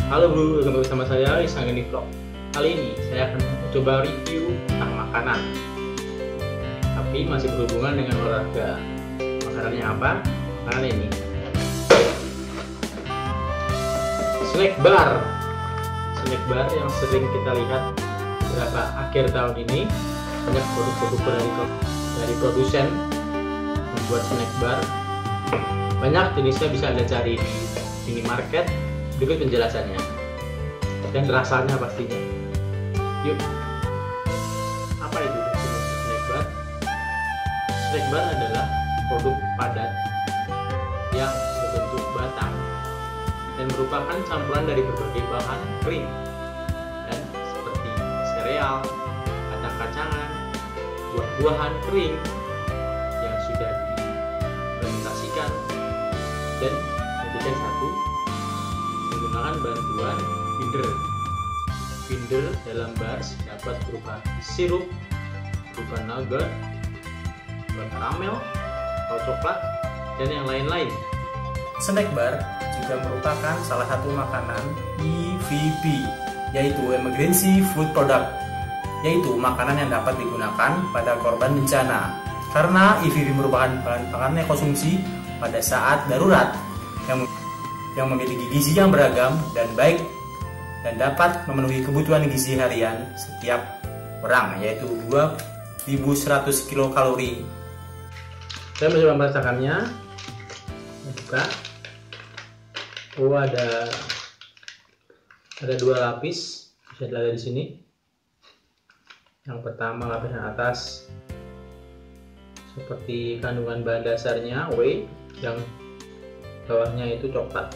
Halo bro, kembali bersama saya Isangeni Vlog. Kali ini saya akan coba review tentang makanan, tapi masih berhubungan dengan olahraga. Makanannya apa? Makanan ini snack bar. Snack bar yang sering kita lihat beberapa akhir tahun ini, banyak produk-produk dari produsen membuat snack bar. Banyak jenisnya bisa Anda cari di minimarket. Berikut penjelasannya dan rasanya pastinya. Yuk, apa itu snack bar? Snack bar adalah produk padat yang berbentuk batang dan merupakan campuran dari berbagai bahan kering dan seperti sereal, kacang-kacangan, buah-buahan kering yang sudah difermentasikan dan menjadikan satu menggunakan bantuan binder. Binder dalam bar dapat berupa sirup, berupa nugget, berupa karamel, atau coklat, dan yang lain-lain. Snack bar juga merupakan salah satu makanan EVP, yaitu Emergency Food Product, yaitu makanan yang dapat digunakan pada korban bencana. Karena EVP merupakan bahan makanan yang konsumsi pada saat darurat yang memiliki gizi yang beragam dan baik dan dapat memenuhi kebutuhan gizi harian setiap orang, yaitu 2100 kilokalori. Saya mencoba merasakannya. Buka. Oh, ada dua lapis, bisa dilihat di sini. Yang pertama, lapis yang atas seperti kandungan bahan dasarnya whey, yang bawahnya itu coklat.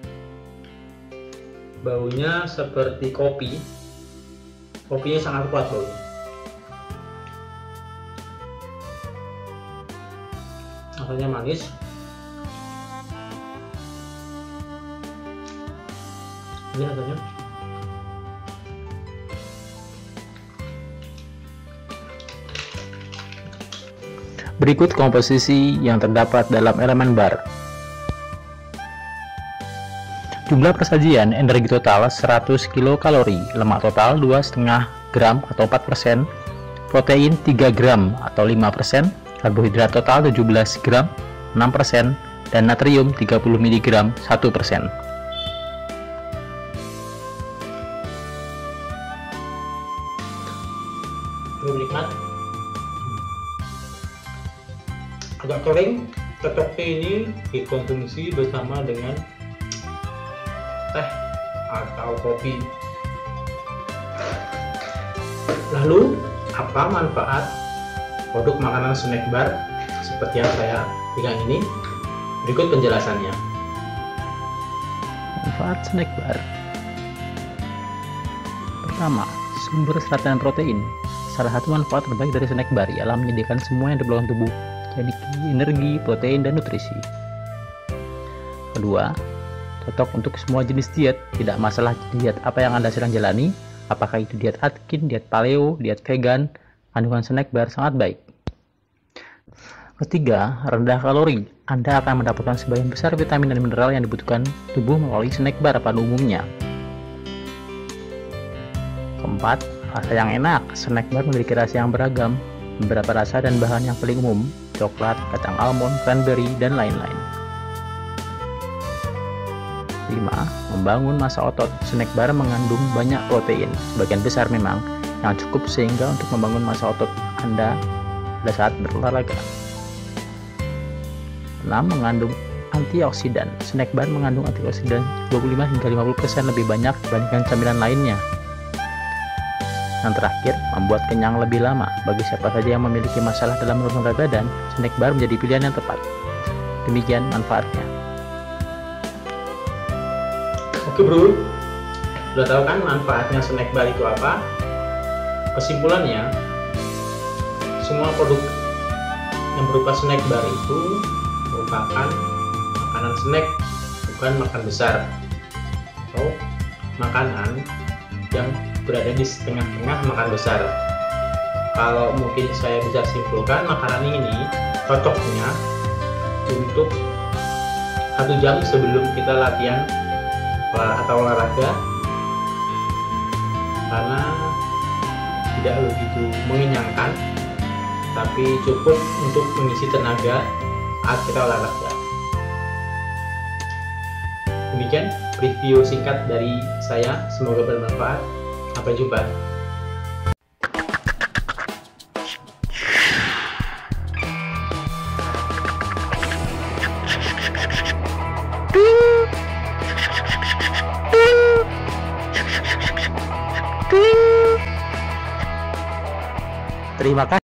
Baunya seperti kopi. Kopinya sangat kuat baunya. Rasanya manis. Ini rasanya. Berikut komposisi yang terdapat dalam elemen bar. Jumlah persajian energi total 100 kilokalori, lemak total 2,5 gram atau 4%, protein 3 gram atau 5%, karbohidrat total 17 gram 6%, dan natrium 30 mg 1%. Cukup nikmat. Agak kering, cocoknya ini dikonsumsi bersama dengan teh atau kopi. Lalu, apa manfaat produk makanan snack bar seperti yang saya pegang ini? Berikut penjelasannya. Manfaat snack bar. Pertama, sumber serat dan protein. Salah satu manfaat terbaik dari snack bar ialah menyediakan semua yang diperlukan tubuh, yaitu energi, protein, dan nutrisi. Kedua, cocok untuk semua jenis diet, tidak masalah diet apa yang Anda sedang jalani, apakah itu diet Atkins, diet paleo, diet vegan, kandungan snack bar sangat baik. Ketiga, rendah kalori. Anda akan mendapatkan sebagian besar vitamin dan mineral yang dibutuhkan tubuh melalui snack bar pada umumnya. Keempat, rasa yang enak. Snack bar memiliki rasa yang beragam, beberapa rasa dan bahan yang paling umum, coklat, kacang almond, cranberry, dan lain-lain. 5. Membangun massa otot. Snack bar mengandung banyak protein, sebagian besar memang, yang cukup sehingga untuk membangun massa otot Anda pada saat berolahraga. 6. Mengandung antioksidan. Snack bar mengandung antioksidan 25 hingga 50% lebih banyak dibandingkan camilan lainnya. Yang terakhir, membuat kenyang lebih lama. Bagi siapa saja yang memiliki masalah dalam menurunkan berat badan, snack bar menjadi pilihan yang tepat. Demikian manfaatnya. Oke bro, sudah tahu kan manfaatnya snack bar itu apa? Kesimpulannya, semua produk yang berupa snack bar itu merupakan makanan snack, bukan makan besar, atau makanan yang berada di setengah-tengah makan besar. Kalau mungkin saya bisa simpulkan, makanan ini cocoknya untuk 1 jam sebelum kita latihan atau olahraga, karena tidak begitu mengenyangkan, tapi cukup untuk mengisi tenaga saat kita olahraga. Demikian review singkat dari saya, semoga bermanfaat. Sampai jumpa. Terima kasih.